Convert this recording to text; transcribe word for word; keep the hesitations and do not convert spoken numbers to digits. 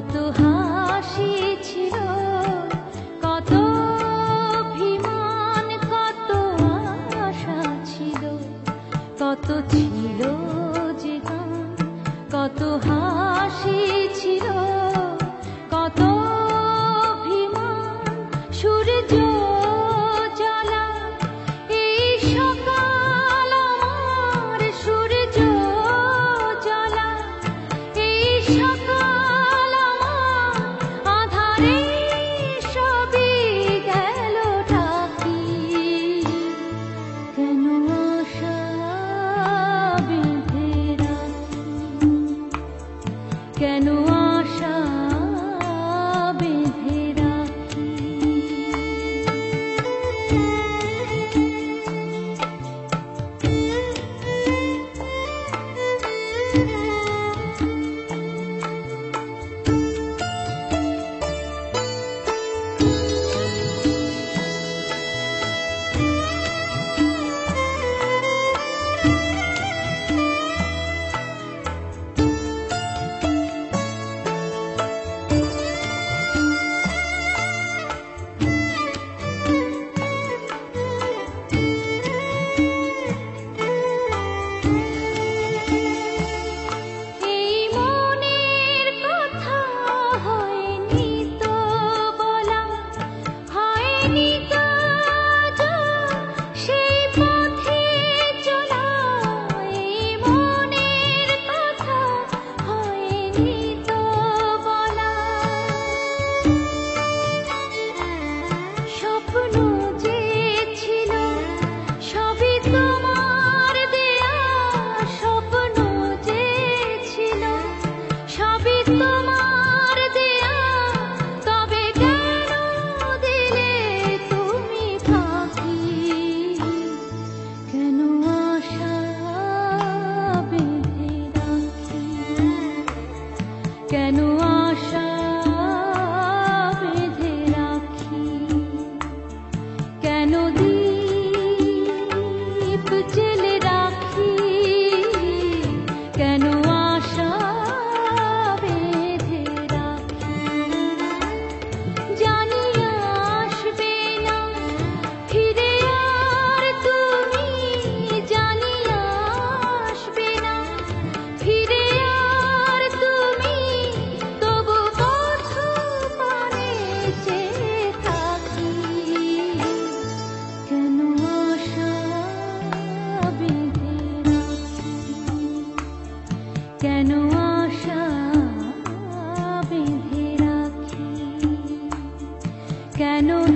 কত হাসি ছিল, কত অভিমান, কত আশা ছিল, কত ছিল যে গান, কত হাসি ছিল, কত অভিমান। সূর্য জ্বালা এই সকাল আমার, সূর্য জ্বালা এই সকাল আমার, আধারে সবই গেল ঢাকি। কেন আশা বেঁধে রাখি, কেন আশা বেঁধে রাখি। কেন আশা বেঁধে রাখি, কেন দীপ জেলে রাখি, কেন আশা বেঁধে রাখি। জানি আসবে না ফিরে আর তুমি, জানি আসবে না ফিরে আর তুমি, তবু পথ পানে চেয়ে থাকি। কেন আশা বেঁধে রাখি, কেন আশা বেঁধে রাখি, কেন